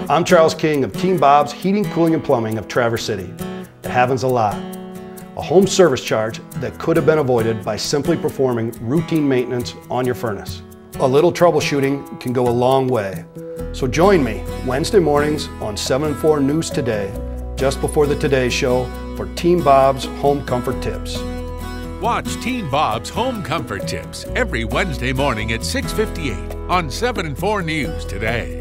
I'm Charles King of Team Bob's Heating, Cooling, and Plumbing of Traverse City. It happens a lot. A home service charge that could have been avoided by simply performing routine maintenance on your furnace. A little troubleshooting can go a long way. So join me Wednesday mornings on 7 and 4 News Today, just before the Today Show, for Team Bob's Home Comfort Tips. Watch Team Bob's Home Comfort Tips every Wednesday morning at 6:58 on 7 and 4 News Today.